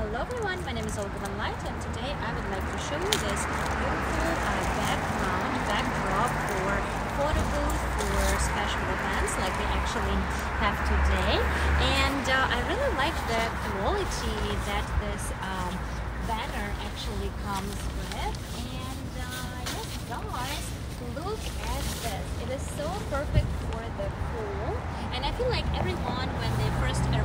Hello everyone, my name is Olga and today I would like to show you this beautiful backdrop for photo booth for special events like we actually have today. And I really like the quality that this banner actually comes with. And yes guys, look at this. It is so perfect for the pool, and I feel like everyone when they first